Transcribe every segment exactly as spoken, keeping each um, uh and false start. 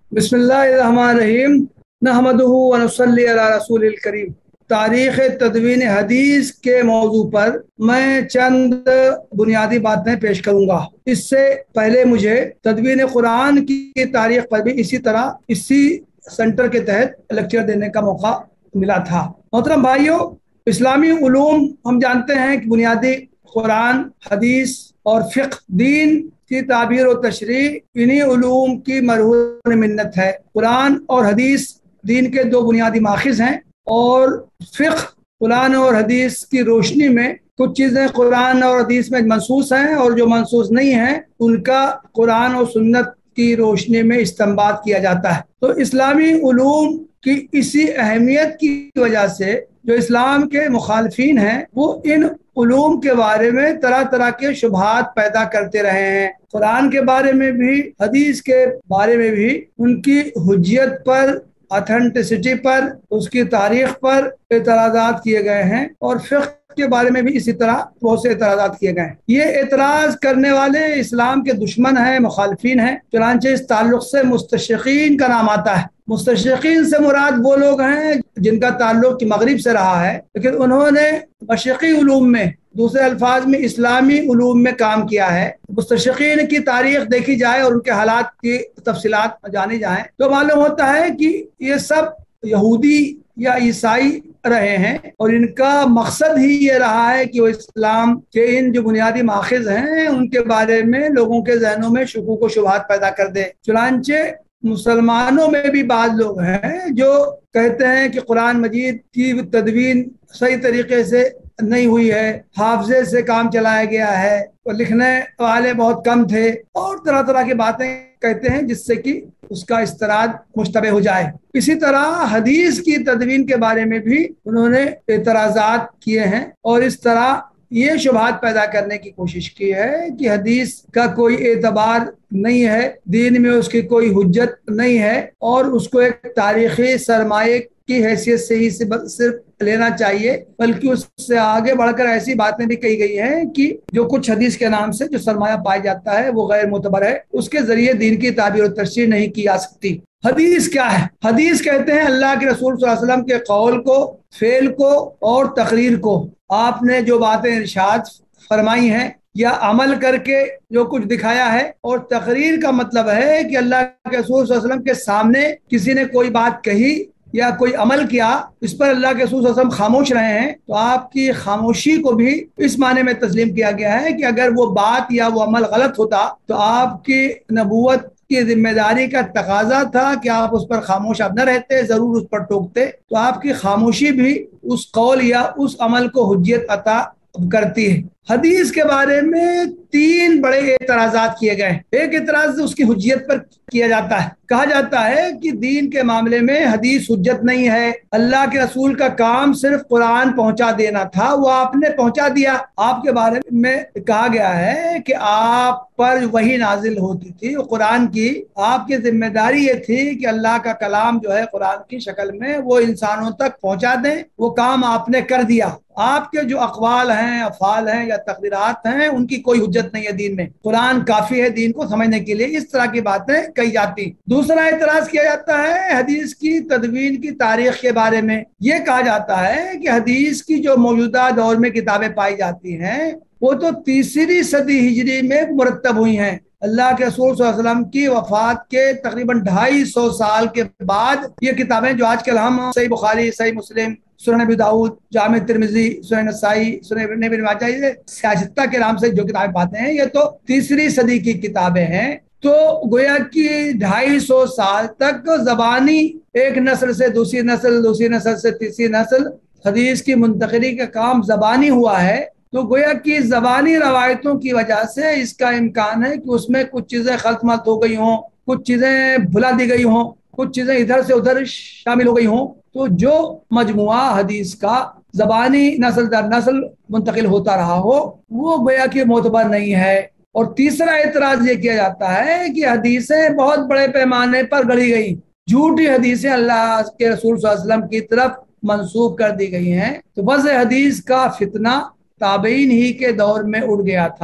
बिस्मिल्लाहिर्रहमानिर्रहीम नहमदुहु व नसल्ली अला रसूलिल करीम। तारीख़ तदवीन हदीस के मौजू पर मैं चंद बुनियादी बातें पेश करूँगा। इससे पहले मुझे तदवीन कुरान की तारीख़ पर भी इसी तरह इसी सेंटर के तहत लेक्चर देने का मौका मिला था। मोहतरम भाइयों, इस्लामी उलूम हम जानते हैं कि बुनियादी कुरान, हदीस और फ़िक़्ह दीन की ताबीर और तशरीह इन्हीं उलूम की मरहून मिन्नत है। कुरान और हदीस दीन के दो बुनियादी माखिज़ हैं और फ़िक़्ह कुरान और हदीस की रोशनी में कुछ चीज़ें कुरान और हदीस में मनसूस हैं और जो मनसूस नहीं हैं उनका कुरान और सुन्नत की रोशनी में इस्तिंबात किया जाता है। तो इस्लामी उलूम की इसी अहमियत की वजह से जो इस्लाम के मुखालफीन हैं वो इन उलूम के बारे में तरह तरह के शुबहात पैदा करते रहे हैं। कुरान के बारे में भी, हदीस के बारे में भी उनकी हुज्जत पर, ऑथेंटिसिटी पर, उसकी तारीख पर एतराज़ात किए गए हैं और फ़िक़्ह के बारे में भी इसी तरह बहुत से एतराज़ात किए गए हैं। ये एतराज़ करने वाले इस्लाम के दुश्मन हैं, मुखालफीन हैं। चुनांचे इस ताल्लुक़ से मुस्तशरिक़ीन का नाम आता है। मुस्तशरिक़ीन से मुराद वो लोग हैं जिनका ताल्लुक़ मग़रिब से रहा है, लेकिन उन्होंने मशरिक़ी उलूम में, दूसरे अल्फाज में इस्लामी उलूम में काम किया है। मुस्तशरिक़ीन की तारीख़ देखी जाए और उनके हालात की तफसीलात जानी जाए तो मालूम होता है कि ये सब यहूदी या ईसाई रहे हैं और इनका मकसद ही ये रहा है कि वो इस्लाम के इन जो बुनियादी माखिज़ हैं उनके बारे में लोगों के जहनों में शुकूक व शुबहात पैदा कर दे। चुनांचे मुसलमानों में भी बाद लोग हैं जो कहते हैं कि कुरान मजीद की तदवीन सही तरीके से नहीं हुई है, हाफजे से काम चलाया गया है और लिखने वाले बहुत कम थे और तरह तरह की बातें कहते हैं जिससे कि उसका इस्तराद मुश्तबे हो जाए। इसी तरह हदीस की तदवीन के बारे में भी उन्होंने एतराज़ात किए हैं और इस तरह ये शुबहात पैदा करने की कोशिश की है कि हदीस का कोई एतबार नहीं है, दीन में उसकी कोई हुज्जत नहीं है और उसको एक तारीख़ी सरमाए की हैसियत से ही सिर्फ लेना चाहिए, बल्कि उससे आगे बढ़कर ऐसी बातें भी कही गई हैं कि जो कुछ हदीस के नाम से जो सरमाया पाया जाता है वो गैर मुतबर है, उसके ज़रिए दीन की ताबीर और तशरीह नहीं की जा सकती। हदीस क्या है? हदीस कहते हैं अल्लाह के रसूल सल्लल्लाहु अलैहि वसल्लम के कौल को, फेल को और तकरीर को, आपने जो बातें इरशाद फरमाई हैं या अमल करके जो कुछ दिखाया है। और तकरीर का मतलब है कि अल्लाह के रसूल सल्लल्लाहु अलैहि वसल्लम के सामने किसी ने कोई बात कही या कोई अमल किया, इस पर अल्लाह के रसूल सल्लल्लाहु अलैहि वसल्लम खामोश रहे हैं, तो आपकी खामोशी को भी इस माने में तस्लीम किया गया है कि अगर वो बात या वो अमल गलत होता तो आपकी नबूवत की जिम्मेदारी का तकाजा था कि आप उस पर खामोश आप न रहते, जरूर उस पर टोकते। तो आपकी खामोशी भी उस कौल या उस अमल को हुज्जत अता करती है। हदीस के बारे में तीन बड़े एतराज़ात किए गए। एक एतराज़ उसकी हुज्जत पर किया जाता है, कहा जाता है कि दीन के मामले में हदीस हुज्जत नहीं है, अल्लाह के रसूल का काम सिर्फ कुरान पहुंचा देना था, वो आपने पहुंचा दिया। आपके बारे में कहा गया है कि आप पर वही नाजिल होती थी कुरान की, आपकी जिम्मेदारी ये थी कि अल्लाह का कलाम जो है कुरान की शक्ल में वो इंसानों तक पहुंचा दें। वो काम आपने कर दिया। आपके जो अक़वाल हैं, अफ़ाल हैं या तक़रीरात हैं उनकी कोई हुज्जत नहीं है दीन में, कुरान काफ़ी है दीन को समझने के लिए। इस तरह की बातें कही जाती। दूसरा एतराज़ किया जाता है हदीस की तदवीन की तारीख़ के बारे में। ये कहा जाता है कि हदीस की जो मौजूदा दौर में किताबें पाई जाती हैं वो तो तीसरी सदी हिजरी में मुरतब हुई हैं। अल्लाह के रसूल सल्लल्लाहु अलैहि वसल्लम की वफ़ात के तकरीबन ढाई सौ साल के बाद ये किताबें जो आजकल हम सही बुखारी, सही मुस्लिम, सुनन अबी दाऊद, जामे तिर्मिज़ी, सुनन नसाई, सुनन इब्न माजा, ये सियासत के नाम से जो किताबें पाते हैं ये तो तीसरी सदी की किताबें हैं। तो गोया कि ढाई सौ साल तक ज़बानी एक नस्ल से दूसरी नस्ल, दूसरी नस्ल से तीसरी नस्ल हदीस की मुंतकिली का काम ज़बानी हुआ है। तो गोया कि ज़बानी रवायतों की वजह से इसका इम्कान है कि उसमें कुछ चीज़ें खल्त मल्त हो गई हों, कुछ चीज़ें भुला दी गई हों, कुछ चीज़ें इधर से उधर शामिल हो गई हों। तो जो मजमुआ हदीस का ज़बानी नस्ल दर नस्ल मुंतकिल होता रहा हो वो गोया कि मोतबर नहीं है। और तीसरा एतराज़ ये किया जाता है कि हदीसें बहुत बड़े पैमाने पर गढ़ी गई, झूठी हदीसें अल्लाह के रसूल सल्लल्लाहु अलैहि वसल्लम की तरफ मंसूब कर दी गई हैं। तो बस हदीस का फितना ताबईन ही के दौर में उड़ गया था।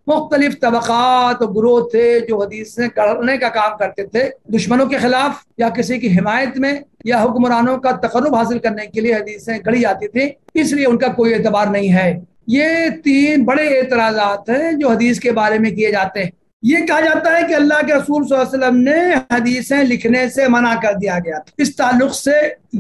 مختلف طبقات اور گروہ تھے جو حدیثیں گڑھنے کا کام کرتے تھے، دشمنوں کے خلاف یا کسی کی حمایت میں یا حکمرانوں کا تقرب حاصل کرنے کے لیے حدیثیں گڑھی جاتی تھیں، اس لیے ان کا کوئی اعتبار نہیں ہے۔ یہ تین بڑے اعتراضات ہیں جو حدیث کے بارے میں کیے جاتے ہیں۔ یہ کہا جاتا ہے کہ اللہ کے رسول صلی اللہ علیہ وسلم نے حدیثیں لکھنے سے منع کر دیا گیا تھا۔ اس تعلق سے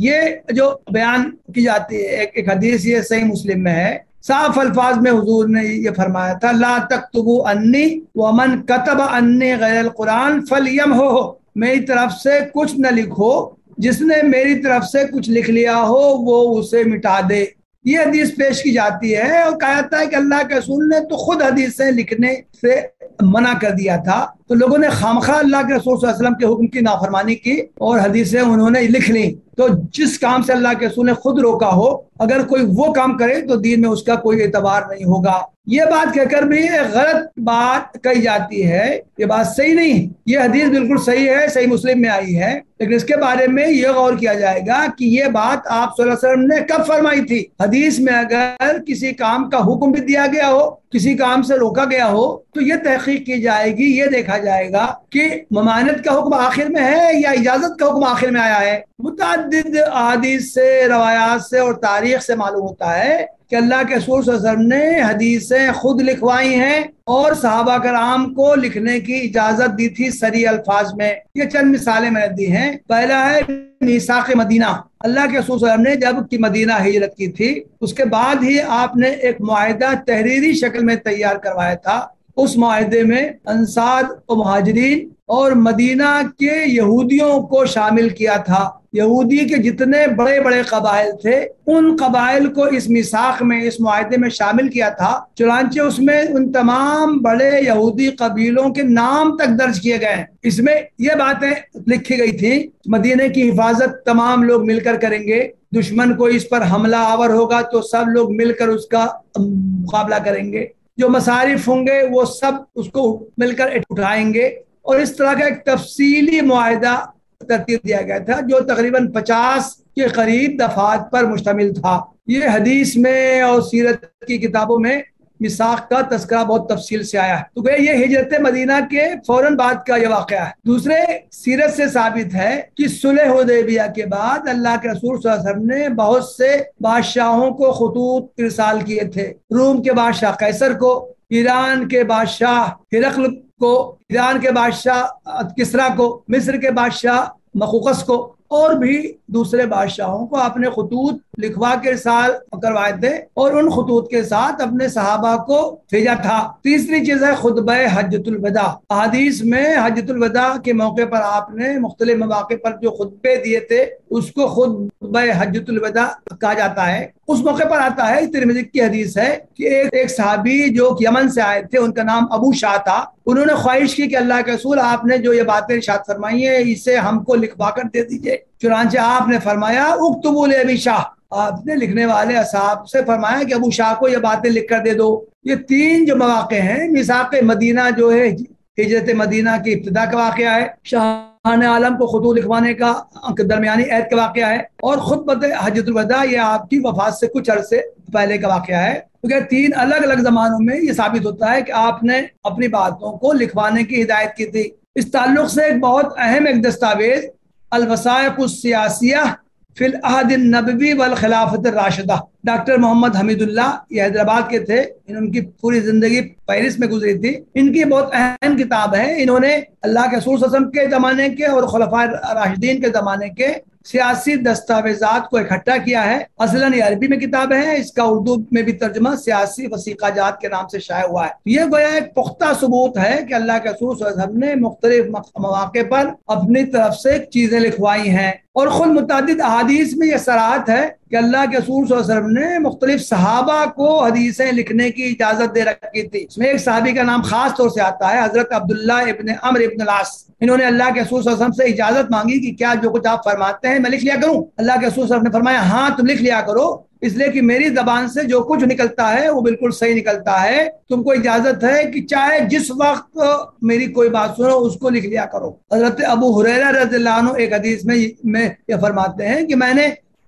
یہ جو بیان کی جاتی ہے، ایک ایک حدیث یہ صحیح مسلم میں ہے، صاف الفاظ میں حضور نے یہ فرمایا تھا، لا تکتبوا انی ومن کتب انی غیر القرآن فلیمحہ، میری طرف سے کچھ نہ لکھو، جس نے میری طرف سے کچھ لکھ لیا ہو وہ اسے مٹا دے۔ یہ حدیث پیش کی جاتی ہے اور کہا جاتا ہے کہ اللہ کے رسول نے تو خود حدیثیں لکھنے سے منع کر دیا تھا، تو لوگوں نے خامخواہ اللہ کے رسول صلی اللہ علیہ وسلم کے حکم کی نافرمانی کی اور حدیثیں انہوں نے لکھ لیں۔ تو جس کام سے اللہ کے رسول نے خود روکا ہو، اگر کوئی وہ کام کرے تو دین میں اس کا کوئی اعتبار نہیں ہوگا۔ یہ بات کہہ کر بھی ایک غلط بات کہی جاتی ہے، یہ بات صحیح نہیں۔ یہ حدیث بالکل صحیح ہے، صحیح مسلم میں آئی ہے، لیکن اس کے بارے میں یہ غور کیا جائے گا کہ یہ بات آپ صلی اللہ علیہ وسلم نے کب فرمائی تھی۔ حدیث میں اگر کسی کام کا حکم بھی دیا گیا ہو، کسی کام سے روکا گیا ہو، تو یہ تحقیق کی جائے گی، یہ دیکھا جائے گا کہ ممانعت کا حکم آخر میں ہے یا اجازت کا حکم آخر میں آیا ہے۔ متعدد احادیث سے، روایات سے اور تاریخ سے معلوم ہوتا ہے کہ اللہ کے رسول صلی اللہ علیہ وسلم نے حدیثیں خود لکھوائی ہیں اور صحابہ کرام کو لکھنے کی اجازت دی تھی صریح الفاظ میں۔ یہ چند مثالیں میں نے دی ہیں۔ پہلا ہے میثاق مدینہ۔ اللہ کے رسول صلی اللہ علیہ وسلم نے جب کہ مدینہ ہجرت کی تھی، اس کے بعد ہی آپ نے ایک معاہدہ تحریری شکل میں تیار کروایا تھا۔ اس معاہدے میں انصار و مہاجرین اور مدینہ کے یہودیوں کو شامل کیا تھا۔ یہودی کے جتنے بڑے بڑے قبائل تھے ان قبائل کو اس میثاق میں، اس معاہدے میں شامل کیا تھا۔ چنانچہ اس میں ان تمام بڑے یہودی قبیلوں کے نام تک درج کیے گئے ہیں۔ اس میں یہ باتیں لکھی گئی تھیں، مدینے کی حفاظت تمام لوگ مل کر کریں گے، دشمن کو اس پر حملہ آور ہوگا تو سب لوگ مل کر اس کا مقابلہ کریں گے، جو مصارف ہوں گے وہ سب اس کو مل کر اٹھائیں گے، اور اس طرح کا ایک تفصیلی معاہدہ ترتیب دیا گیا تھا جو تقریباً پچاس کے قریب دفعات پر مشتمل تھا۔ یہ حدیث میں اور سیرت کی کتابوں میں میثاق کا تذکرہ بہت تفصیل سے آیا ہے۔ تو کہ یہ ہجرت مدینہ کے فوراً بعد کا یہ واقعہ ہے۔ دوسرے سیرت سے ثابت ہے کہ صلح حدیبیہ کے بعد اللہ کے رسول صلی اللہ علیہ وسلم نے بہت سے بادشاہوں کو خطوط ارسال کیے تھے۔ روم کے بادشاہ قیصر کو، ایران کے بادشاہ ہرقل کو، ایران کے بادشاہ کسریٰ کو، مصر کے بادشاہ مخوقس کو، اور بھی دوسرے بادشاہوں کو اپنے خطوط لکھوا کے ارسال کروائے تھے اور ان خطوط کے ساتھ اپنے صحابہ کو بھیجا تھا۔ تیسری چیز ہے خطبہ حجۃ الوداع۔ احادیث میں حجۃ الوداع کے موقع پر آپ نے مختلف مواقع پر جو خطبے دیے تھے اس کو خطبہ حجۃ الوداع کہا جاتا ہے۔ اس موقع پر آتا ہے، ترمذی کی حدیث ہے کہ ایک ایک صحابی جو یمن سے آئے تھے، ان کا نام ابو شاہ تھا، انہوں نے خواہش کی کہ اللہ کے رسول آپ نے جو یہ باتیں ارشاد فرمائی ہیں اسے ہم کو لکھوا کر دے دیجئے۔ چنانچہ آپ نے فرمایا اکتبوا لابی شاہ، آپ نے لکھنے والے اصحاب سے فرمایا کہ ابو شاہ کو یہ باتیں لکھ کر دے دو۔ یہ تین جو مواقع ہیں، میثاق مدینہ جو ہے ہجرت مدینہ کی ابتدا کا واقعہ ہے، شاہان عالم کو خطوط لکھوانے کا درمیانی عہد کا واقعہ ہے، اور خطبہ حجۃ الوداع یہ آپ کی وفات سے کچھ عرصے پہلے کا واقعہ ہے۔ کیونکہ تین الگ الگ زمانوں میں یہ ثابت ہوتا ہے کہ آپ نے اپنی باتوں کو لکھوانے کی ہدایت کی تھی۔ اس تعلق سے ایک بہت اہم ایک دستاویز الوثائق السیاسیہ فی العہد النبوی والخلافت الراشدہ، ڈاکٹر محمد حمید اللہ، یہ حیدرآباد کے تھے، ان کی پوری زندگی پیرس میں گزری تھی۔ ان کی بہت اہم کتاب ہے، انہوں نے اللہ کے رسول صلی اللہ علیہ وسلم کے زمانے کے اور خلفاء راشدین کے زمانے کے سیاسی دستاویزات کو اکٹھا کیا ہے۔ اصلاً یہ عربی میں کتاب ہے، اس کا اردو میں بھی ترجمہ سیاسی وثیقہ جات کے نام سے شائع ہوا ہے۔ یہ گویا ایک پختہ ثبوت ہے کہ اللہ کے رسول صلی اللہ علیہ وسلم نے مختلف مواقع پر اپنی طرف سے چیزیں لکھوائی ہیں، اور خود متعدد احادیث میں یہ صراحت ہے کہ اللہ کے رسول صلی اللہ علیہ وسلم نے مختلف صحابہ کو حدیثیں لکھنے کی اجازت دے رکھی تھی۔ اس میں ایک صحابی کا نام خاص طور سے آتا ہے، حضرت عبداللہ ابن عمرو ابن العاص۔ انہوں نے اللہ کے رسول صلی اللہ علیہ وسلم سے اجازت مانگی کہ کیا جو کچھ آپ فرماتے ہیں میں لکھ لیا کروں؟ اللہ کے رسول صلی اللہ علیہ وسلم نے فرمایا ہاں تم لکھ لیا کرو، اس لیے کہ میری زبان سے جو کچھ نکلتا ہے وہ بالکل صحیح نکلتا ہے، تم کو اجازت ہے کہ چاہے جس وقت میری کوئی بات سنو اس کو لکھ لیا کرو۔ حضرت ابو ہریرہ رضی اللہ عنہ ایک حدیث میں میں یہ فرماتے ہیں کہ میں نے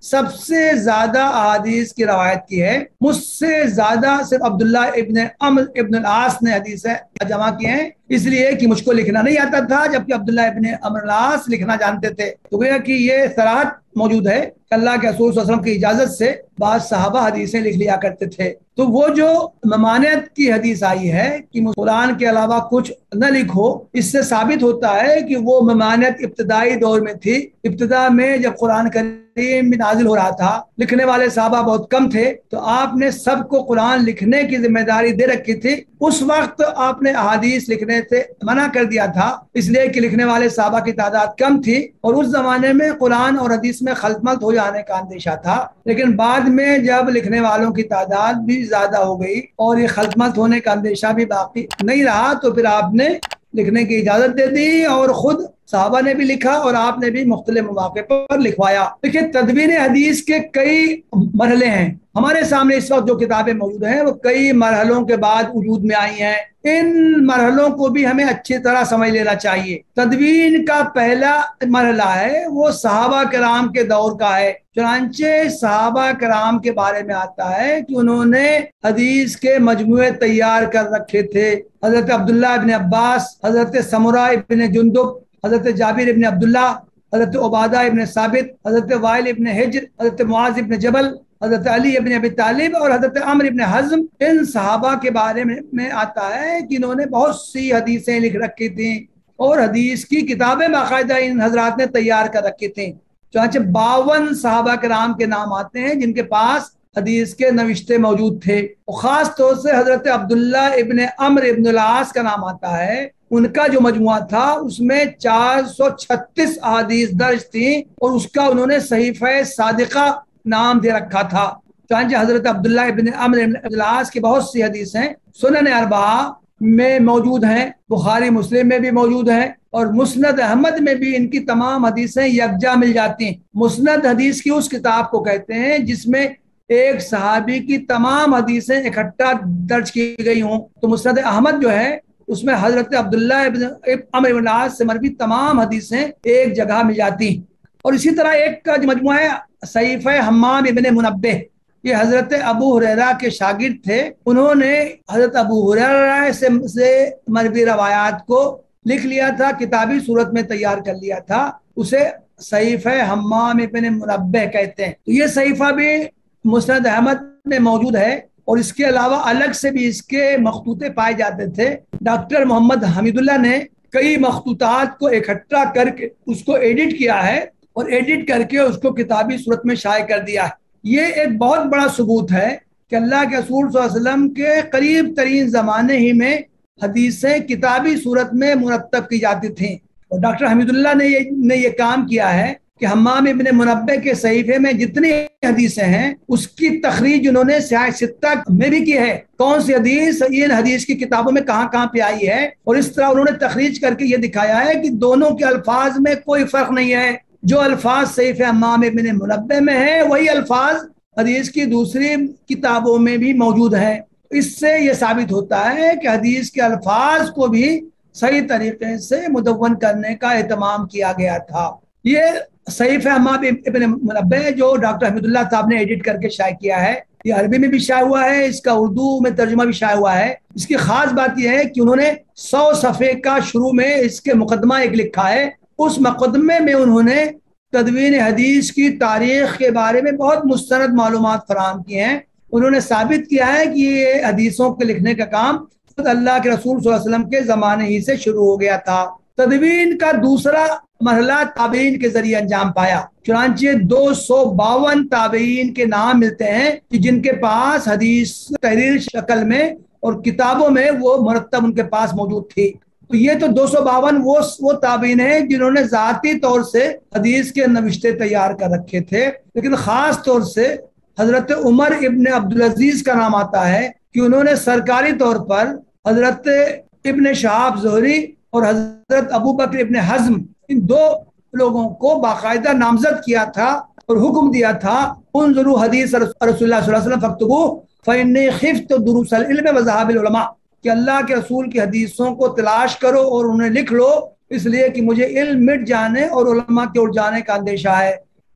سب سے زیادہ احادیث کی روایت کی ہے، مجھ سے زیادہ صرف عبداللہ ابن عمرو ابن العاص نے حدیث جمع کی ہیں، اس لیے کہ مجھ کو لکھنا نہیں آتا تھا جبکہ عبداللہ ابن عمرو العاص لکھنا جانتے تھے۔ تو گویا کہ یہ صراحت موجود ہے کہ اللہ کے رسول صلی اللہ علیہ وسلم کی اجازت سے بعض صحابہ حدیثیں لکھ لیا کرتے تھے۔ تو وہ جو ممانعت کی حدیث آئی ہے کہ قرآن کے علاوہ کچھ نہ لکھو، اس سے ثابت ہوتا ہے کہ وہ ممانعت ابتدائی دور میں تھی۔ ابتدا میں جب قرآن کریم بھی نازل ہو رہا تھا، لکھنے والے صحابہ بہت کم تھے، تو آپ نے سب کو قرآن لکھنے کی ذمہ داری دے رکھی تھی۔ اس وقت آپ نے احادیث لکھنے سے منع کر دیا تھا، اس لیے کہ لکھنے والے صحابہ کی تعداد کم تھی اور اس زمانے میں قرآن اور حدیث میں خلط ملط ہو جانے کا اندیشہ تھا۔ لیکن بعد میں جب لکھنے والوں کی تعداد بھی زیادہ ہو گئی اور یہ خلط ملط ہونے کا اندیشہ بھی باقی نہیں رہا، تو پھر آپ نے لکھنے کی اجازت دے دی اور خود صحابہ نے بھی لکھا اور آپ نے بھی مختلف مواقع پر لکھوایا۔ دیکھیں، تدوین حدیث کے کئی مرحلے ہیں۔ ہمارے سامنے اس وقت جو کتابیں موجود ہیں وہ کئی مرحلوں کے بعد وجود میں آئی ہیں۔ ان مرحلوں کو بھی ہمیں اچھی طرح سمجھ لینا چاہیے۔ تدوین کا پہلا مرحلہ ہے وہ صحابہ کرام کے دور کا ہے۔ چنانچہ صحابہ کرام کے بارے میں آتا ہے کہ انہوں نے حدیث کے مجموعے تیار کر رکھے تھے۔ حضرت عبداللہ ابن عباس، حضرت سمرہ ابن جندب، حضرت جابر ابن عبداللہ، حضرت عبادہ ابن ثابت، حضرت وائل ابن حجر، حضرت معاذ ابن جبل، حضرت علی ابن ابی طالب اور حضرت عمرو ابن حزم۔ ان صحابہ کے بارے میں آتا ہے کہ انہوں نے بہت سی حدیثیں لکھ رکھی تھیں اور حدیث کی کتابیں باقاعدہ ان حضرات نے تیار کر رکھی تھیں۔ چنانچہ باون صحابہ کرام کے نام آتے ہیں جن کے پاس حدیث کے نوشتے موجود تھے، اور خاص طور سے حضرت عبداللہ ابن عمرو ابن العاص کا نام آتا ہے۔ ان کا جو مجموعہ تھا اس میں چار سو چھتیس احادیث درج تھیں اور اس کا انہوں نے صحیفہ صادقہ نام دے رکھا تھا۔ چنانچہ حضرت عبداللہ ابن عمرو ابن العاص کی بہت سی حدیثیں سنن اربعہ میں موجود ہیں، بخاری مسلم میں بھی موجود ہیں، اور مسند احمد میں بھی ان کی تمام حدیثیں یکجا مل جاتی ہیں۔ مسند حدیث کی اس کتاب کو کہتے ہیں جس میں ایک صحابی کی تمام حدیثیں اکٹھا درج کی گئی ہوں۔ تو مسند احمد جو ہے اس میں حضرت عبداللہ ابن عمرو ابن العاص سے مروی تمام حدیثیں ایک جگہ مل جاتی ہیں۔ اور اسی طرح ایک کا جو مجموعہ ہے صحیفہ حمام ابن منبہ، یہ حضرت ابو ہریرہ کے شاگرد تھے۔ انہوں نے حضرت ابو ہریرہ سے سے مروی روایات کو لکھ لیا تھا، کتابی صورت میں تیار کر لیا تھا، اسے صحیفہ حمام ابن منبہ کہتے ہیں۔ تو یہ صحیفہ بھی مسند احمد میں موجود ہے، اور اس کے علاوہ الگ سے بھی اس کے مخطوطے پائے جاتے تھے۔ ڈاکٹر محمد حمید اللہ نے کئی مخطوطات کو اکٹھا کر کے اس کو ایڈٹ کیا ہے اور ایڈٹ کر کے اس کو کتابی صورت میں شائع کر دیا ہے۔ یہ ایک بہت بڑا ثبوت ہے کہ اللہ کے رسول صلی اللہ علیہ وسلم کے قریب ترین زمانے ہی میں حدیثیں کتابی صورت میں مرتب کی جاتی تھیں، اور ڈاکٹر حمید اللہ نے یہ نے یہ کام کیا ہے کہ حمام ابن منبہ کے صحیفے میں جتنی حدیثیں ہیں اس کی تخریج انہوں نے سیاہ ستہ میں بھی کی ہے، کون سی حدیث ان حدیث کی کتابوں میں کہاں کہاں پہ آئی ہے، اور اس طرح انہوں نے تخریج کر کے یہ دکھایا ہے کہ دونوں کے الفاظ میں کوئی فرق نہیں ہے۔ جو الفاظ صحیفہ حمام ابن منبہ میں ہیں وہی الفاظ حدیث کی دوسری کتابوں میں بھی موجود ہیں۔ اس سے یہ ثابت ہوتا ہے کہ حدیث کے الفاظ کو بھی صحیح طریقے سے مدون کرنے کا اہتمام کیا گیا تھا۔ یہ صحیفہ حمام ابن منبہ جو ڈاکٹر حمید اللہ صاحب نے ایڈٹ کر کے شائع کیا ہے، یہ عربی میں بھی شائع ہوا ہے، اس کا اردو میں ترجمہ بھی شائع ہوا ہے۔ اس کی خاص بات یہ ہے کہ انہوں نے سو صفحے کا شروع میں اس کے مقدمہ ایک لکھا ہے۔ اس مقدمے میں انہوں نے تدوین حدیث کی تاریخ کے بارے میں بہت مستند معلومات فراہم کی ہیں۔ انہوں نے ثابت کیا ہے کہ یہ حدیثوں کے لکھنے کا کام اللہ کے رسول صلی اللہ علیہ وسلم کے زمانے ہی سے شروع ہو گیا تھا۔ تدوین کا دوسرا مرحلہ تابعین کے ذریعے انجام پایا۔ چنانچہ دو سو باون تابعین کے نام ملتے ہیں کہ جن کے پاس حدیث تحریر شکل میں اور کتابوں میں وہ مرتب ان کے پاس موجود تھی۔ تو یہ تو دو سو باون وہ وہ تابعین ہیں جنہوں نے ذاتی طور سے حدیث کے نوشتے تیار کر رکھے تھے، لیکن خاص طور سے حضرت عمر ابن عبدالعزیز کا نام آتا ہے کہ انہوں نے سرکاری طور پر حضرت ابن شہاب زہری اور حضرت ابو بکر ابن حزم ان دو لوگوں کو باقاعدہ نامزد کیا تھا اور حکم دیا تھا، انظروا حدیث رسول اللہ صلی اللہ علیہ وسلم فاکتبوہ فإنی خفت دروس العلم وذهاب العلماء، کہ اللہ کے رسول کی حدیثوں کو تلاش کرو اور انہیں لکھ لو، اس لیے کہ مجھے علم مٹ جانے اور علماء کے اٹھ جانے کا اندیشہ ہے۔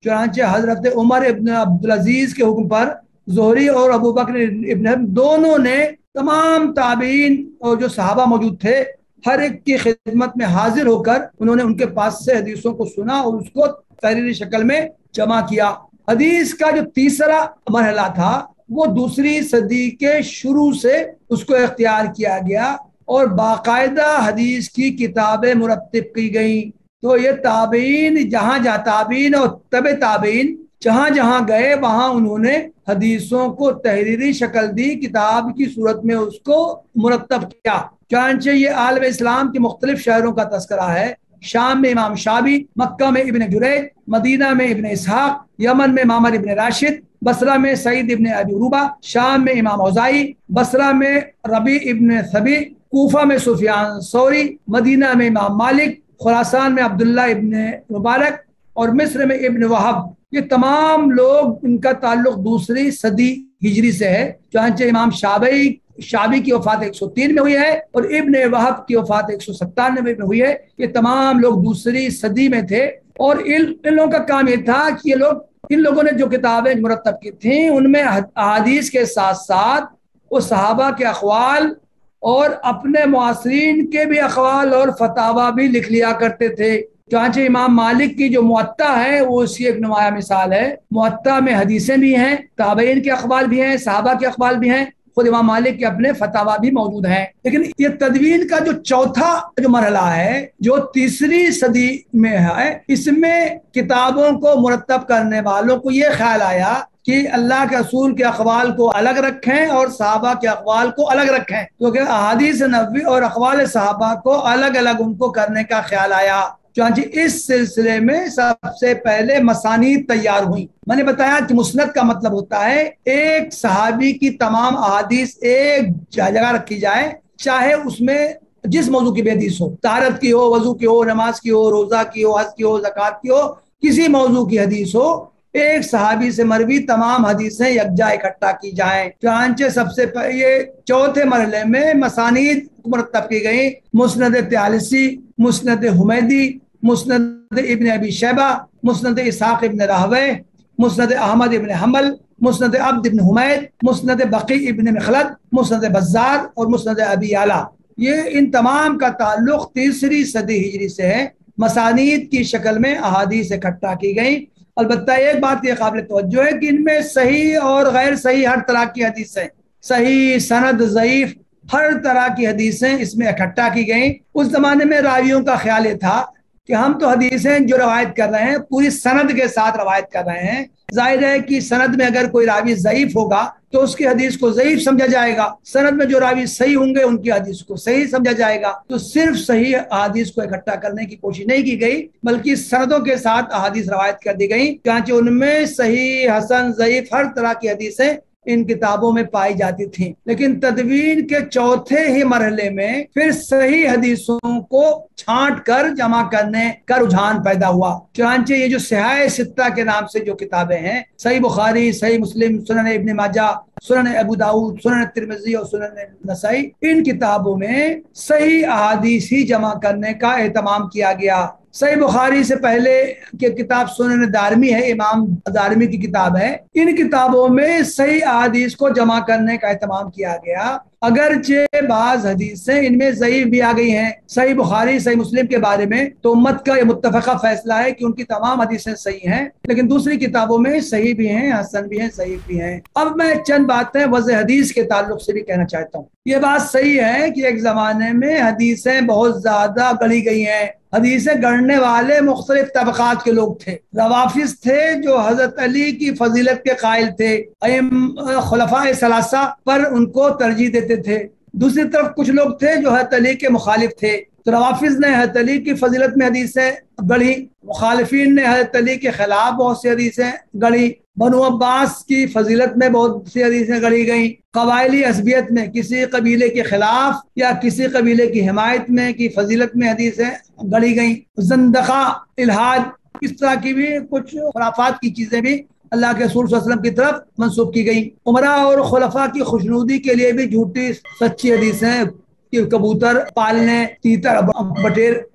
चुनांचे हजरत उमर इब्न अब्दुल अजीज के हुक्म पर ज़ोहरी और अबू बकर इब्न हज़म दोनों ने तमाम ताबीन और जो सहाबा मौजूद थे हर एक की खिदमत में हाजिर होकर उन्होंने उनके पास से हदीसों को सुना और उसको तहरीरी शक्ल में जमा किया। हदीस का जो तीसरा मरहला था वो दूसरी सदी के शुरू से उसको इख्तियार किया गया और बाकायदा हदीस की किताबें मुरत्तिब की गई। तो ये ताबीन जहाँ जहाँ ताबीन और तबे ताबीन जहाँ जहाँ गए वहाँ उन्होंने हदीसों को तहरीरी शक्ल दी, किताब की सूरत में उसको मुरत्तब किया। चुनांचे ये आलम इस्लाम के मुख्तलिफ शहरों का तस्करा है। शाम में इमाम शाबी, मक्का में इब्न जुरैज, मदीना में इब्न इसहाक, यमन में मामर इब्न राशिद, बसरा में सईद इब्न अबी रूबा, शाम में इमाम औज़ाई, बसरा में रबी इब्न सभी, कूफा में सुफियान सौरी, मदीना में इमाम मालिक, खुरासान में अब्दुल्ला इब्न मुबारक और मिस्र में इब्न वहब। ये तमाम लोग, इनका ताल्लुक दूसरी सदी हिजरी से है। चुनांचे इमाम शाबी शाबी की वफात एक सौ तीन में हुई है और इब्न वहब की वफात एक सौ सत्तानवे में हुई है। ये तमाम लोग दूसरी सदी में थे और इन इन लोगों का काम ये था कि ये लोग इन लोगों ने जो किताबें मुरत्तब की थी उनमें अहादीस के साथ साथ वो सहाबा के अक़वाल और अपने मुआसरीन के भी अक़वाल और फतावा भी लिख लिया करते थे। चुनांचे इमाम मालिक की जो मुअत्ता है वो उसकी एक नुमाया मिसाल है। मुअत्ता में हदीसें भी हैं, ताबईन के अक़वाल भी हैं, सहाबा के अक़वाल भी हैं, खुद इमाम मालिक के अपने फतावा भी मौजूद हैं। लेकिन ये तदवीन का जो चौथा जो मरहला है जो तीसरी सदी में है, इसमें किताबों को मुरत्तब करने वालों को ये ख्याल आया कि अल्लाह के रसूल के अक़वाल को अलग रखें और सहाबा के अक़वाल को अलग रखें, क्योंकि तो अहादीस नबवी और अक़वाल सहाबा को अलग अलग उनको करने का ख्याल आया। चुनांचे इस सिलसिले में सबसे पहले मसानीद तैयार हुई। मैंने बताया कि मुस्नद का मतलब होता है एक सहाबी की तमाम अहादीस एक जगह रखी जाए, चाहे उसमें जिस मौजू की भी हदीस हो, तारत की हो, वजू की हो, नमाज की हो, रोजा की हो, हज की हो, ज़कात की हो, किसी मौजू की हदीस हो, एक सहाबी से मरवी तमाम हदीसें यकजा इकट्ठा की जाएं। चुनांचे सबसे पहले ये चौथे मरहले में मसानीद मुरत्तब की गई। मुस्नद त्यालिसी, मुस्नद हुमैदी, मुस्नद इब्न अबी शैबा, मुस्नद इसहाक इब्न राहवे, मुस्नद अहमद इब्न हम्बल, मुस्नद अब्द इब्न हुमैद, मुस्नद बकी इब्न मखलद, मुस्नद बज़्ज़ार और मुस्नद अबी आला। ये इन तमाम का ताल्लुक तीसरी सदी हिजरी से है। मसानीद की शक्ल में अहादीस इकट्ठा की गई। अलबत्ता एक बात ये काबिल तवज्जो है कि इनमें सही और गैर सही हर तरह की हदीसें, सही, सनद, ज़ईफ, हर तरह की हदीसें इसमें इकट्ठा की गई। उस जमाने में रावियों का ख्याल ये था कि हम तो हदीसें जो रवायत कर रहे हैं पूरी सनद के साथ रवायत कर रहे हैं। जाहिर है कि सनद में अगर कोई रावी ज़ईफ होगा तो उसकी हदीस को ज़ईफ समझा जाएगा, सनद में जो रावी सही होंगे उनकी हदीस को सही समझा जाएगा। तो सिर्फ सही अहादीस को इकट्ठा करने की कोशिश नहीं की गई, बल्कि सनदों के साथ अहादीस रवायत कर दी गई, क्योंकि उनमें सही, हसन, ज़ईफ हर तरह की हदीसें इन किताबों में पाई जाती थी। लेकिन तदवीन के चौथे ही मरहले में फिर सही हदीसों को छांट कर जमा करने का रुझान पैदा हुआ। चुनांचे ये जो सिहाह सित्ता के नाम से जो किताबें हैं, सही बुखारी, सही मुस्लिम, सुनन इब्न माजा, सुनन अबू दाऊद, सुनन तिरमिज़ी और सुनन नसाई, इन किताबों में सही अहादीस ही जमा करने का एहतमाम किया गया। सही बुखारी से पहले की किताब सुनन दारमी है, इमाम दारमी की किताब है। इन किताबों में सही अहादीस को जमा करने का एहतमाम किया गया, अगरचे बाज हदीसें इनमें ज़ईफ भी आ गई हैं। सही बुखारी, सही मुस्लिम के बारे में तो उम्मत का ये मुत्तफ़क़ा फैसला है कि उनकी तमाम हदीसें सही हैं, लेकिन दूसरी किताबों में सही भी हैं, हसन भी हैं, ज़ईफ भी हैं। अब मैं चंद बातें वज़े हदीस के ताल्लुक से भी कहना चाहता हूँ। ये बात सही है कि एक ज़माने में हदीसें बहुत ज़्यादा गढ़ी गई हैं। हदीसें गढ़ने वाले मुख्तलिफ तबक़ात के लोग थे। रवाफिज़ थे जो हज़रत अली की फजीलत के कायल थे, खुलफाए सलासा पर उनको तरजीह देते थे। दूसरी तरफ कुछ लोग थे जो हज़रत अली के मुखालिफ थे। तो रवाफिज़ ने हज़रत अली की फजीलत में हदीसें गढ़ी, मुखालिफिन ने हज़रत अली के खिलाफ बहुत सी हदीसें गढ़ी। बनु अब्बास की फजीलत में बहुत सी हदीसें गढ़ी गई। कबायली असबियत में किसी कबीले के खिलाफ या किसी कबीले की हिमायत में की फजीलत में हदीसें गढ़ी गई। ज़ंदक़ा, इल्हाद, इस तरह की भी कुछ खुराफात की चीज़ें भी अल्लाह के रसूल सल्लल्लाहु अलैहि वसल्लम की तरफ मंसूब की गई। उमरा और खुलफा की खुशनुदी के लिए भी झूठी सच्ची हदीसें कि कबूतर पालने, तीतर बटेर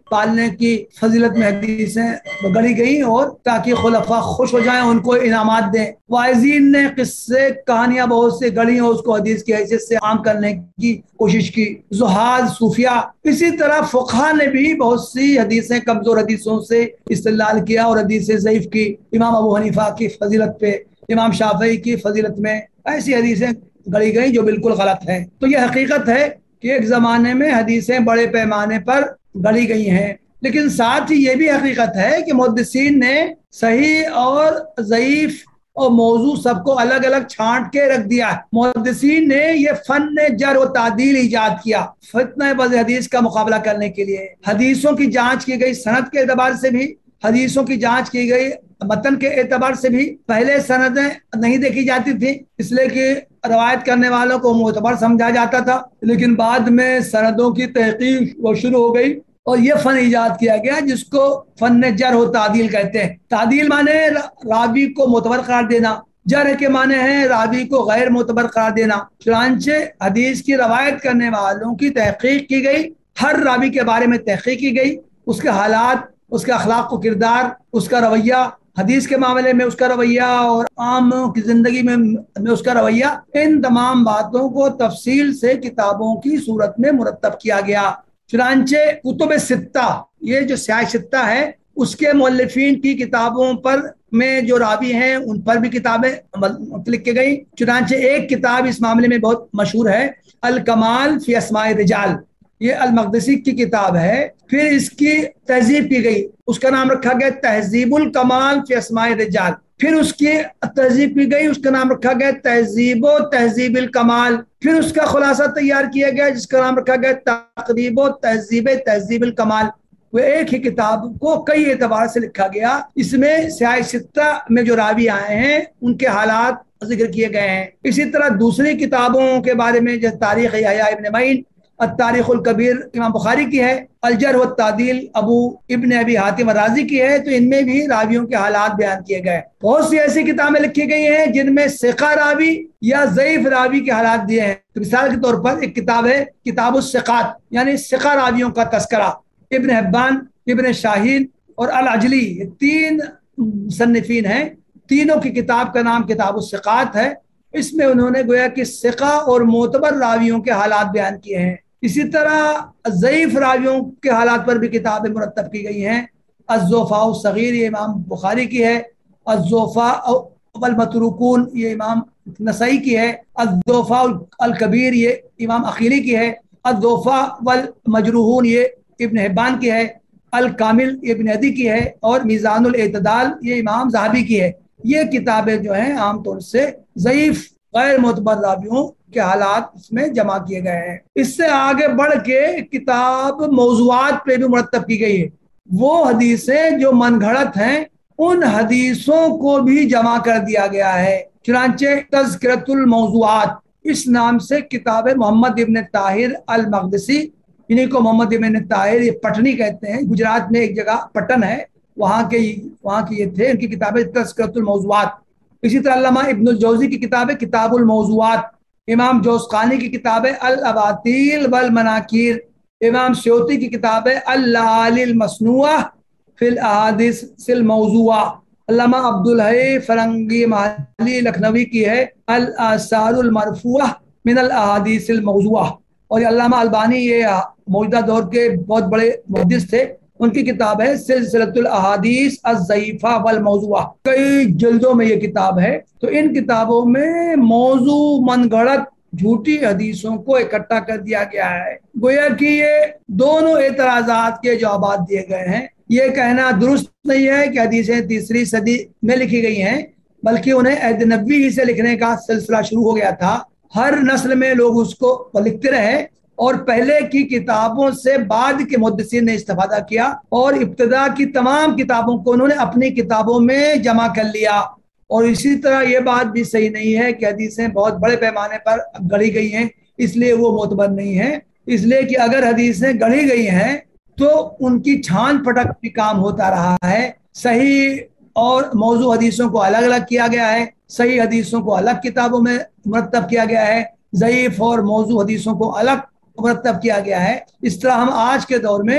पालने की फजीलत में हदीसें गढ़ी गई और ताकि खुलफा खुश हो जाएं, उनको इनामात दें। वाइज़ीन ने किस्से कहानियां बहुत से गढ़ी और उसको हदीस की हैसियत से आम करने की कोशिश की। जुहाद, सूफिया, इसी तरह फुक़हा ने भी बहुत सी हदीसें कमजोर हदीसों से इस्तेलाल किया और हदीसें ज़ईफ की। इमाम अबू हनीफा की फजीलत पे, इमाम शाफ़ई की फजीलत में ऐसी हदीसें गढ़ी गई जो बिल्कुल गलत हैं। तो यह हकीकत है कि एक ज़माने में हदीसें बड़े पैमाने पर गढ़ी गई हैं, लेकिन साथ ही ये भी हकीकत है कि मुहद्दिसीन ने सही और ज़ईफ और मौजू सबको अलग अलग छांट के रख दिया। मुहद्दिसीन ने ये फन जर व तादील इजाद किया फितना बज़ हदीस का मुकाबला करने के लिए। हदीसों की जांच की गई सनद के एतबार से भी, हदीसों की जांच की गई मतन के एतबार से भी। पहले सनदें नहीं देखी जाती थी, इसलिए कि रवायत करने वालों को मोतबर समझा जाता था, लेकिन बाद में सनदों की तहकीक वो शुरू हो गई और ये फन इजाद किया गया जिसको फन जर हो तादील कहते हैं। तादील माने रावी को मोतबर करार देना, जर के माने हैं रावी को गैर मोतबर करार देना। चुनांचे हदीस की रवायत करने वालों की तहकीक की गई, हर रावी के बारे में तहकीक की गई, उसके हालात, उसके अखलाक व किरदार, उसका रवैया, हदीस के मामले में उसका रवैया और आम की जिंदगी में, में उसका रवैया, इन तमाम बातों को तफसील से किताबों की सूरत में मुरतब किया गया। चुनांचे कुतुब सित्ता, ये जो स्याह सित्ता है उसके मुअल्लिफीन की किताबों पर में जो रावी हैं उन पर भी किताबें लिख के गई। चुनांचे एक किताब इस मामले में बहुत मशहूर है, अल कमाल फी अस्माए रिजाल, ये अल मक़दसी की किताब है। फिर इसकी तहजीब की गई, उसका नाम रखा गया तहजीबुल कमाल फी अस्माए रिजाल। फिर उसकी तहजीब की गई, उसका नाम रखा गया तहजीबो तहजीबिल कमाल। फिर उसका खुलासा तैयार किया गया जिसका नाम रखा गया तक़रीबो तहजीब तहजीबिल कमाल। वो एक ही किताब को कई एतबार से लिखा गया। इसमें स्याह सित्ता में जो रावी आए हैं उनके हालात जिक्र किए गए हैं। इसी तरह दूसरी किताबों के बारे में जैसे तारीख़ यहया इब्न मईन, अत्तारीख़ुल कबीर इमाम बुखारी की है, अल-जर्ह व तादील अबू इब्न अबी हातिम राज़ी की है, तो इनमें भी रावियों के हालात बयान किए गए। बहुत सी ऐसी किताबें लिखी गई हैं जिनमें सिक़ा रावी या ज़ईफ़ रावी के हालात दिए हैं। तो मिसाल के तौर पर एक किताब है किताबुस सिक़ात, यानी सिक़ा रावियों का तस्करा। इब्न हिब्बान, इब्न शाहीन और अल अजली, ये तीन मुसन्निफीन हैं, तीनों की किताब का नाम किताबुस सिक़ात है। इसमें उन्होंने गोया कि सिक़ा और मोतबर रावियों के हालात बयान किए हैं। इसी तरह ज़ईफ़ रावियों के हालात पर भी किताबें मुरतब की गई हैं। अज़्ज़ोफ़ा सग़ीर, ये इमाम बुखारी की है। अज़्ज़ोफ़ा वल मतरूकून, ये इमाम नसई की है। अज़्ज़ोफ़ा अल कबीर, ये इमाम अक़ीली की है। अज़्ज़ोफ़ा वल मजरूहून, ये इब्न हिब्बान की है। अल कामिल इब्न अदी की है और मीज़ानुल एतदाल, ये इमाम ज़हाबी की है। ये किताबें जो हैं आमतौर से ज़ईफ़ गैर मोतबर रावियों के हालात इसमें जमा किए गए हैं। इससे आगे बढ़ के किताब मौज़ूआत पे भी मुरतब की गई है। वो हदीसें जो मनगढ़ंत हैं उन हदीसों को भी जमा कर दिया गया है। चुनांचे तज़किरतुल मौज़ूआत इस नाम से किताब मोहम्मद इब्न ताहिर अल मक़दसी, इन्हीं को मोहम्मद इब्न ताहिर ये पटनी कहते हैं, गुजरात में एक जगह पटन है, वहाँ के वहाँ की ये थे, इनकी किताबें तज़किरतुल मौज़ूआत। इसी तरह अल्लामा इब्नुल जौज़ी की किताब है किताबुल मौज़ूआत। इमाम जोस्कानी की किताब है अल अबातील वल मनाकिर। इमाम स्यूती की किताब है अल लालिल मसनूआ फिल अहादीसिल मौज़ूआ। अल्लामा अब्दुल हई फरंगी माली लखनवी की है अल आसारुल मरफूआ मिनल अहादीसिल मौज़ूआ। और अल्लामा अलबानी, ये मौजूदा दौर के बहुत बड़े मुहद्दिस थे, उनकी किताब है सिलसिलतुल अहादीस अज़-ज़ईफ़ा वल मौज़ूआ। कई जल्दों में ये किताब है। तो इन किताबों में मौजू मनगढ़ंत झूठी हदीसों को इकट्ठा कर दिया गया है। गोया कि ये दोनों एतराज़ात के जवाब दिए गए हैं। ये कहना दुरुस्त नहीं है कि हदीसें तीसरी सदी में लिखी गई हैं, बल्कि उन्हें अहद नबवी ही से लिखने का सिलसिला शुरू हो गया था। हर नस्ल में लोग उसको लिखते रहे और पहले की किताबों से बाद के मुहद्दिसीन ने इस्तेफादा किया और इब्तिदा की तमाम किताबों को उन्होंने अपनी किताबों में जमा कर लिया। और इसी तरह ये बात भी सही नहीं है कि हदीसें बहुत बड़े पैमाने पर गढ़ी गई हैं इसलिए वो मोतबर नहीं है। इसलिए कि अगर हदीसें गढ़ी गई हैं तो उनकी छान पटक भी काम होता रहा है। सही और मौजू हदीसों को अलग अलग किया गया है, सही हदीसों को अलग किताबों में मुरतब किया गया है, ज़ईफ़ और मौजू हदीसों को अलग मुरतब किया गया है। इस तरह हम आज के दौर में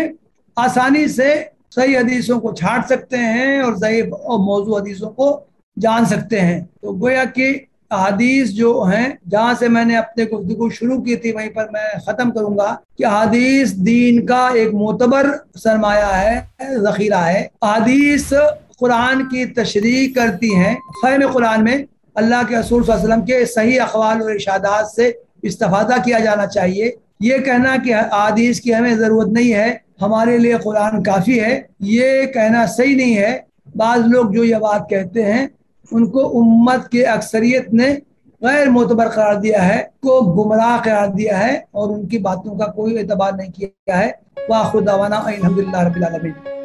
आसानी से सही हदीसों को छांट सकते हैं और ज़ईफ और मौजू हदीसों को जान सकते हैं। तो गोया कि हदीस जो हैं, जहाँ से मैंने अपने गुफ्तगू शुरू की थी वहीं पर मैं ख़त्म करूँगा कि हदीस दीन का एक मोतबर सरमाया है, ज़ख़ीरा है। हदीस कुरान की तशरीह करती हैं। फ़हम कुरान में अल्लाह के रसूल सल्लल्लाहु अलैहि वसल्लम के सही अक़वाल और इरशादात से इस्तिफ़ादा किया जाना चाहिए। ये कहना कि हदीस की हमें ज़रूरत नहीं है, हमारे लिए कुरान काफ़ी है, ये कहना सही नहीं है। बाज़ लोग जो ये बात कहते हैं उनको उम्मत के अक्सरियत ने गैर मोतबर करार दिया है, को गुमराह करार दिया है और उनकी बातों का कोई एतबार नहीं किया है। वाखिर दावाना अल्हम्दुलिल्लाह रब्बिल आलमीन।